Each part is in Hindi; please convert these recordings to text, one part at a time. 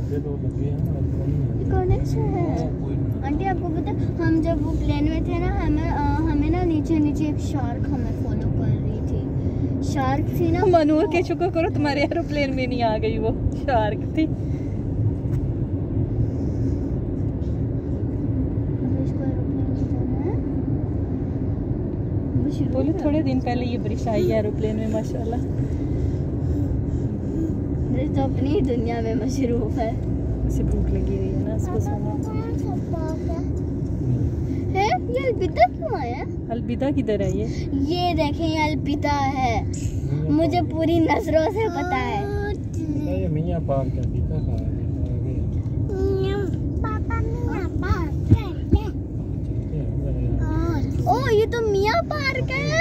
कौन है? आंटी आपको पता हम जब वो प्लेन में थे ना, हमें ना नीचे एक शार्क हमें फॉलो कर रही थी। शार्क थी ना। मनूर के शुक्र करो तुम्हारे एरोप्लेन में नहीं आ गई, वो शार्क थी। बोले थोड़े दिन पहले ये बारिश आई है एरोप्लेन में माशाल्लाह। तो अपनी दुनिया में मशरूफ है। उसे भूख लगी हुई है ना, उसको सोना है। ये अलविदा क्यों आया? अलविदा किधर है ये देखें, ये अलविदा है। मुझे पूरी नजरों से पता है। ये मियां पार्क है, अलविदा कहाँ है? ओ ये तो मियां पार्क है।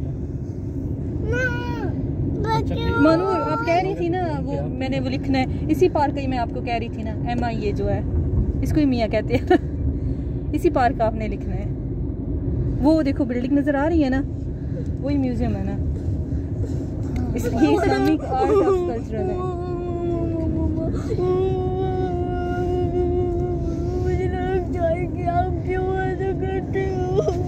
मनूर आप कह रही थी ना, वो मैंने वो लिखना है इसी पार्क का। मैं आपको कह रही थी ना, MI ये जो है इसको ही मियां कहते हैं। इसी पार्क का आपने लिखना है। वो देखो बिल्डिंग नजर आ रही है ना, वही म्यूजियम है ना। इसकी इस्लामिक आर्ट ऑफ कल्चरल है। मुझे लग जाएगी, आप क्यों ऐसा करते हो?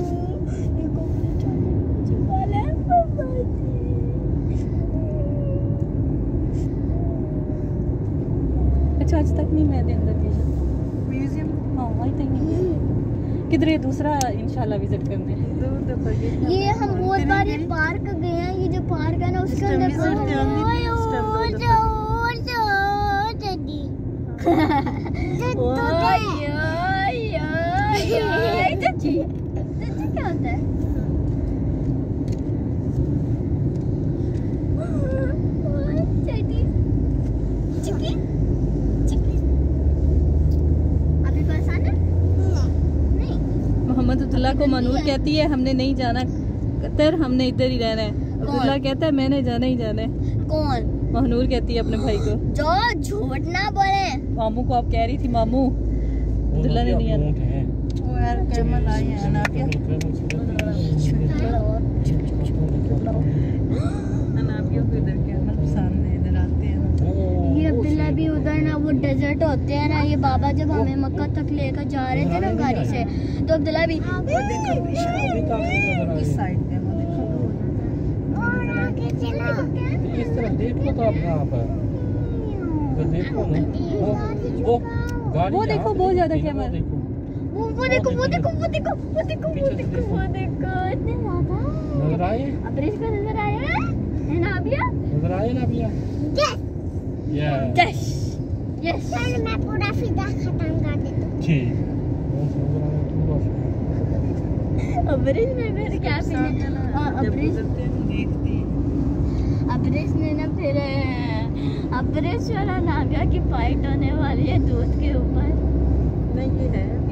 अच्छा आज तक नहीं मैं अंदर गई म्यूजियम। हाँ आई थिंक नहीं। किधर है दूसरा इंशाल्लाह विजिट करने। ये हम बहुत बार ये पार्क गए हैं। ये जो पार्क है ना उसके अंदर क्या होता है? मोहम्मद अब्दुल्ला को मनूर कहती है हमने नहीं जाना कतर, हमने इधर ही रहना है। अब्दुल्ला कहता है मैंने जाना ही जाना है। कौन? महनूर कहती है अपने भाई को। जो झूठ ना बोले। मामू को आप कह रही थी मामू अब्दुल्ला ने नहीं आना। वो यार कैमल आई है ना क्या? अनाबियों को इधर कैमल सामने इधर आते हैं ना। ये अब्दुल्ला भी उधर ना वो डेजर्ट होते हैं ना। ये बाबा जब हमें मक्का तक लेकर जा रहे थे ना गाड़ी से, तो अब्दुल्ला भी इस साइड पे इस तरह देखो तो आप कहाँ पर देखो ना, वो गाड़ी वो देखो बहुत ज्यादा कैमल। वो देखो इतने ज्यादा नजर आए। अब्रेश को नजर आया है ना अबिया? नजर आए ना अबिया? Yes yes. मैं पूरा फिदा खत्म कर देता हूं। ठीक। अब्रेश ने फिर क्या अब्रेश ने ना फिर अब्रेश वाला नागा की फाइट होने वाली है दूध के ऊपर। नहीं ये है